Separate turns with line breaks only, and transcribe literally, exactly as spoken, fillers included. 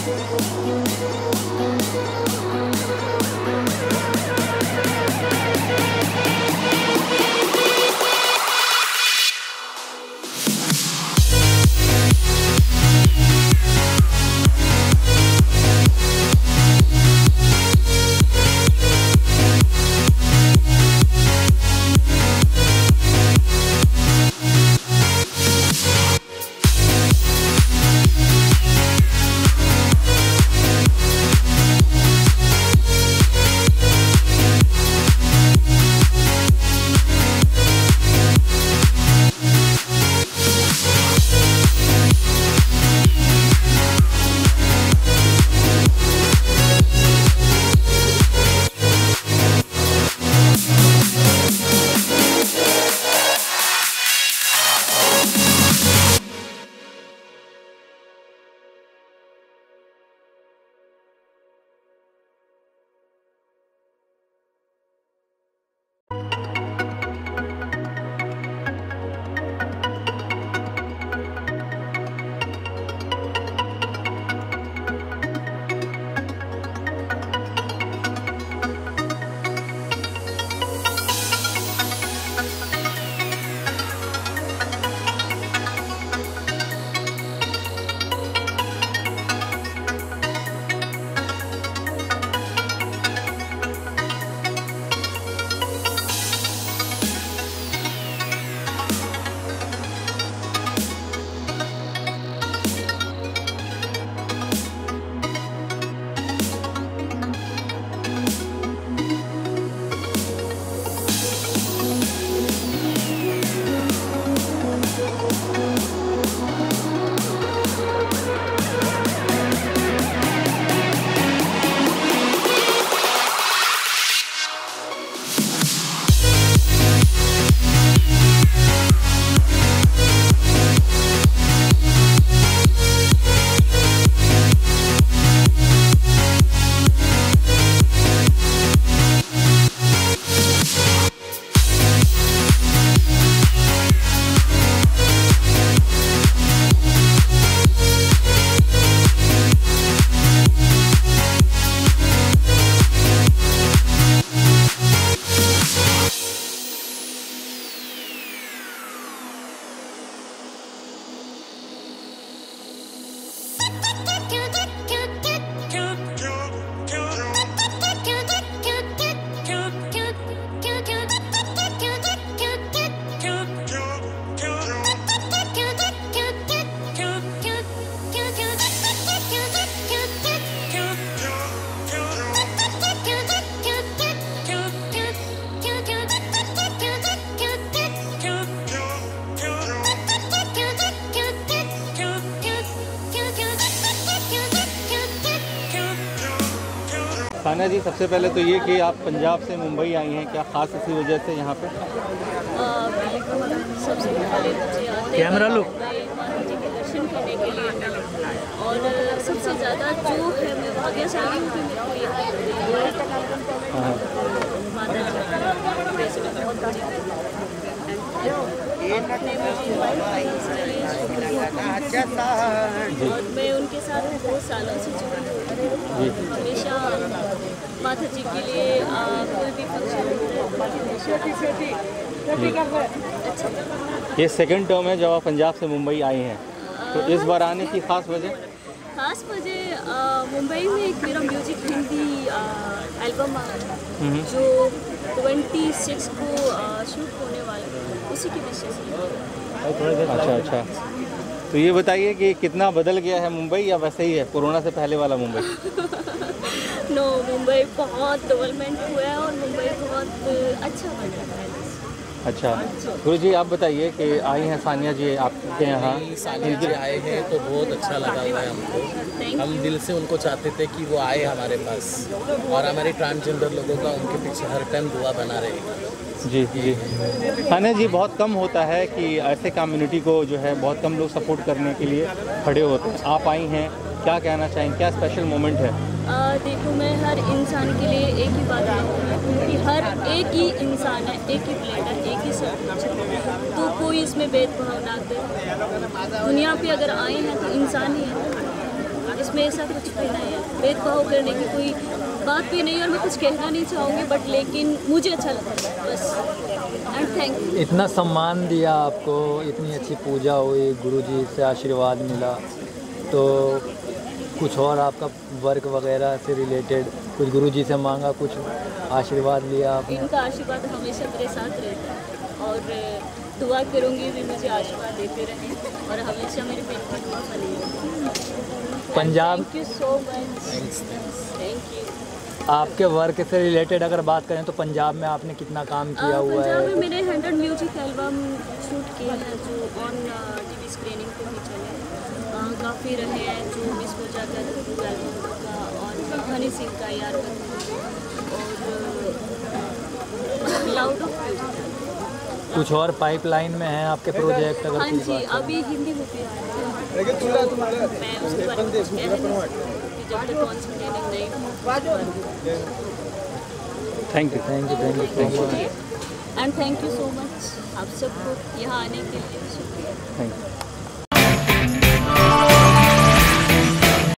सानिया जी, सबसे पहले तो ये कि आप पंजाब से मुंबई आई हैं, क्या ख़ास इसी वजह से यहाँ पे?
सबसे पहले कैमरा लो दर्शन करने के लिए, और सबसे ज़्यादा जो है मैं भाग्यशाली हूँ कि मेरे को यहाँ माता जी वैसे मैं बहुत बड़ी और मैं उनके साथ बहुत सालों से जुड़ी हूँ। हमेशा माता जी के लिए कोई भी फंक्शन
अच्छा। ये सेकंड टर्म है जब आप पंजाब से मुंबई आई हैं, तो इस बार आने की ख़ास वजह?
ख़ास वजह मुंबई में एक मेरा म्यूजिक हिंदी एल्बम आ रहा है जो छब्बीस को शूट होने वाला है, उसी की वजह से।
अच्छा अच्छा, तो ये बताइए कि कितना बदल गया है मुंबई, या वैसे ही है कोरोना से पहले वाला मुंबई?
नो, मुंबई बहुत डेवलपमेंट हुआ है और मुंबई बहुत अच्छा बन रहा है।
अच्छा, गुरु जी आप बताइए कि आई हैं सानिया जी आपके यहाँ।
सानिया जी आए हैं तो बहुत अच्छा लगा हुआ है हमको। हम दिल से उनको चाहते थे कि वो आए हमारे पास, और हमारे ट्रांसजेंडर लोगों का उनके पीछे हर टाइम दुआ बना रहेगा।
जी जी सानिया जी, बहुत कम होता है कि ऐसे कम्युनिटी को जो है बहुत कम लोग सपोर्ट करने के लिए खड़े होते हैं, आप आई हैं, क्या कहना चाहेंगे, क्या स्पेशल मोमेंट है?
आ, देखो, मैं हर इंसान के लिए एक ही बात कहूँगी कि हर एक ही इंसान है, एक ही प्लेट है, एक ही सब कुछ है, तो कोई इसमें भेदभाव ना करे। दुनिया पे अगर आए हैं तो इंसान ही है, इसमें ऐसा कुछ भी नहीं है, भेदभाव करने की कोई बात भी नहीं, और मैं कुछ कहना नहीं चाहूँगी, बट लेकिन मुझे अच्छा लगता है बस। And thank you.
इतना सम्मान दिया आपको, इतनी अच्छी पूजा हुई, गुरुजी से आशीर्वाद मिला, तो कुछ और आपका वर्क वगैरह से रिलेटेड कुछ गुरुजी से मांगा, कुछ आशीर्वाद लिया आपने?
इनका आशीर्वाद हमेशा मेरे साथ रहता है और दुआ करूँगी भी मुझे आशीर्वाद देते रहें और हमेशा मेरे पेट की दुआ बनी रहे।
Punjab,
thank you so much, thank you.
आपके वर्क से रिलेटेड अगर बात करें तो पंजाब में आपने कितना काम किया
आ,
हुआ
पंजाब
है?
में मैंने हंड्रेड म्यूजिक एल्बम शूट किए हैं जो ऑन टीवी स्क्रीनिंग पे भी चले, आ, काफ़ी रहे हैं, जो मिस हो जाता है एल्बम का और हनी सिंह का यार और लाउड ऑफ म्यूजिक।
कुछ और पाइपलाइन में है आपके प्रोजेक्ट अगर
हाँ
कुछ
जी,
बात
अभी हिंदी मूवी आ रही है, मैं उसके बारे में कुछ कह नहीं सकती जब तक कॉन्सेंट्रेटिंग नहीं।
Thank you
thank you thank you so much
and thank you so much आप सबको यहाँ आने के लिए शुक्रिया।
Thank you.